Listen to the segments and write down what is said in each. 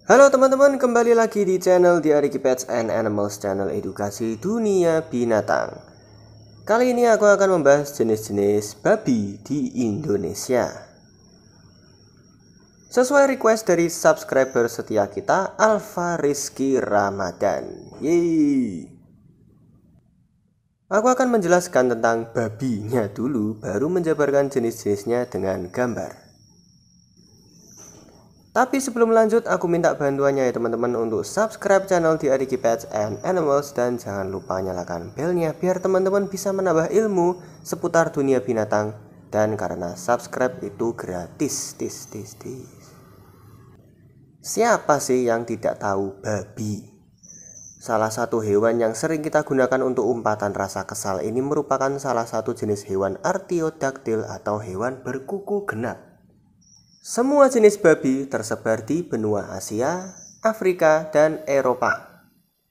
Halo teman-teman, kembali lagi di channel The Ariki Pets and Animals, channel edukasi dunia binatang. Kali ini aku akan membahas jenis-jenis babi di Indonesia. Sesuai request dari subscriber setia kita, Alfa Rizky Ramadan. Yeay. Aku akan menjelaskan tentang babinya dulu, baru menjabarkan jenis-jenisnya dengan gambar. Tapi sebelum lanjut, aku minta bantuannya ya teman-teman untuk subscribe channel The Ariki Pets and Animals dan jangan lupa nyalakan belnya biar teman-teman bisa menambah ilmu seputar dunia binatang, dan karena subscribe itu gratis. Siapa sih yang tidak tahu babi? Salah satu hewan yang sering kita gunakan untuk umpatan rasa kesal ini merupakan salah satu jenis hewan artiodaktil atau hewan berkuku genap. Semua jenis babi tersebar di benua Asia, Afrika, dan Eropa.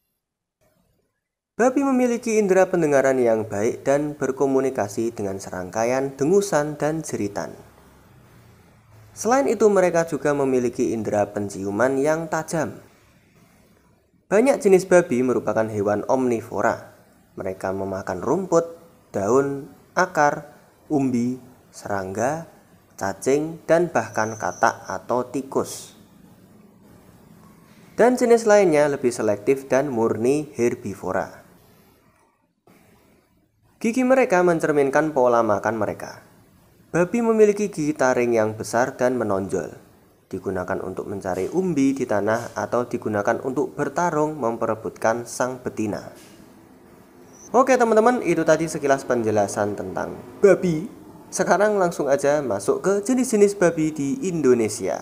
Babi memiliki indera pendengaran yang baik dan berkomunikasi dengan serangkaian dengusan dan jeritan. Selain itu, mereka juga memiliki indera penciuman yang tajam. Banyak jenis babi merupakan hewan omnivora. Mereka memakan rumput, daun, akar, umbi, serangga, cacing, dan bahkan katak atau tikus. Dan jenis lainnya lebih selektif dan murni herbivora. Gigi mereka mencerminkan pola makan mereka. Babi memiliki gigi taring yang besar dan menonjol. Digunakan untuk mencari umbi di tanah atau digunakan untuk bertarung memperebutkan sang betina. Oke teman-teman, itu tadi sekilas penjelasan tentang babi. Sekarang langsung aja masuk ke jenis-jenis babi di Indonesia.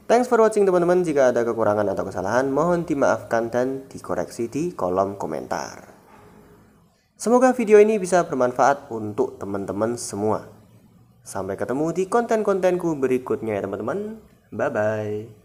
Thanks for watching teman-teman. Jika ada kekurangan atau kesalahan, mohon dimaafkan dan dikoreksi di kolom komentar. Semoga video ini bisa bermanfaat untuk teman-teman semua. Sampai ketemu di konten-kontenku berikutnya ya teman-teman. Bye-bye.